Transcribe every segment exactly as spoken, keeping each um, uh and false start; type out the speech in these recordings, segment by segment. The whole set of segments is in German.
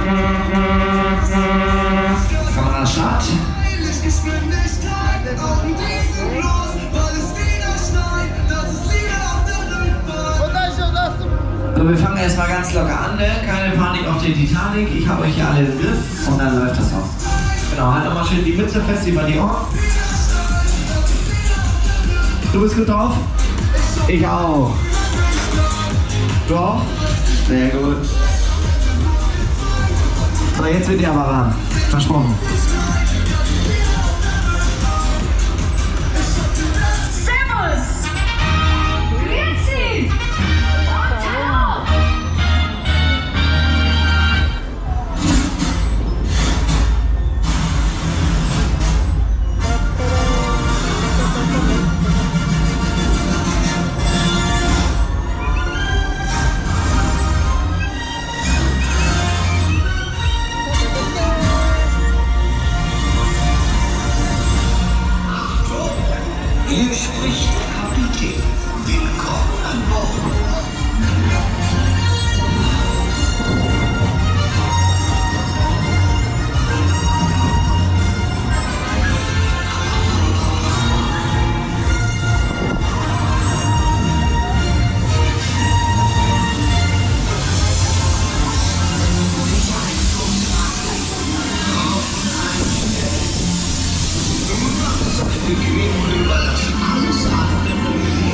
Kamerastadt. So, wir fangen erstmal ganz locker an, ne? Keine Panik auf der Titanic. Ich habe euch hier alle im Griff und dann läuft das auch. Genau, halt nochmal schön die Mütze fest über die Ohren. Du bist gut drauf? Ich auch. Du auch? Sehr gut. So, jetzt wird ihr aber warm. Versprochen. Servus! Grüezi! Und hallo! Hier spricht der Kapitän. Willkommen an Bord. Bequem und überlassen alles andere.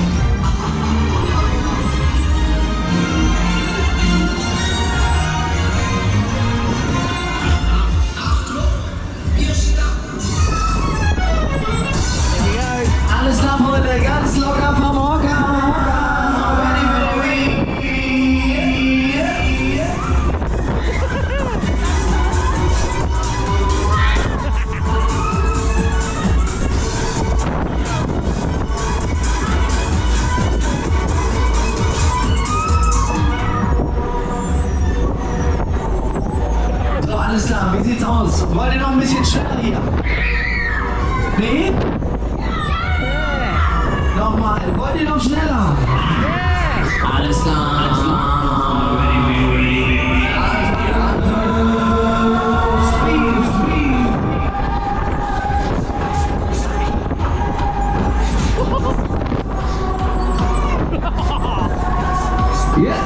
Alles klar, Freunde, ganz locker vom Hocker. So, alles klar, wie sieht's aus? Wollt ihr noch ein bisschen schneller hier? Nee? Nochmal, wollt ihr noch schneller? Alles klar, alles klar. Speed, speed. Yeah.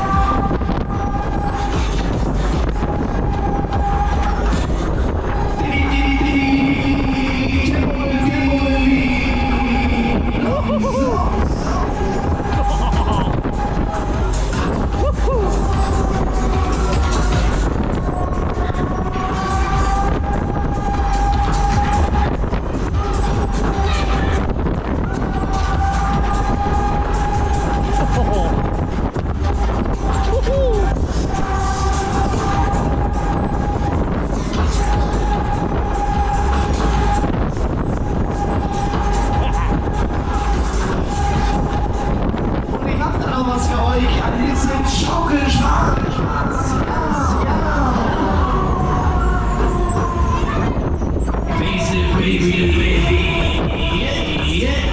Was für euch, ein bisschen Schaukelspaß. Baby, baby, baby, yeah, yeah.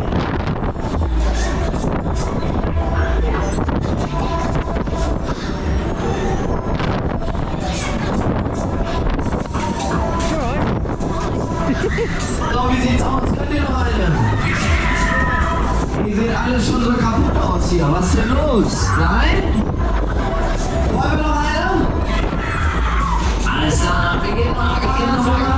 So, wie sieht's aus? Könnt ihr noch eine? Die sehen alle schon so kaputt aus hier. Was ist denn los? Nein? Wollen wir noch eine? Alles klar, wir gehen mal, wir gehen noch mal.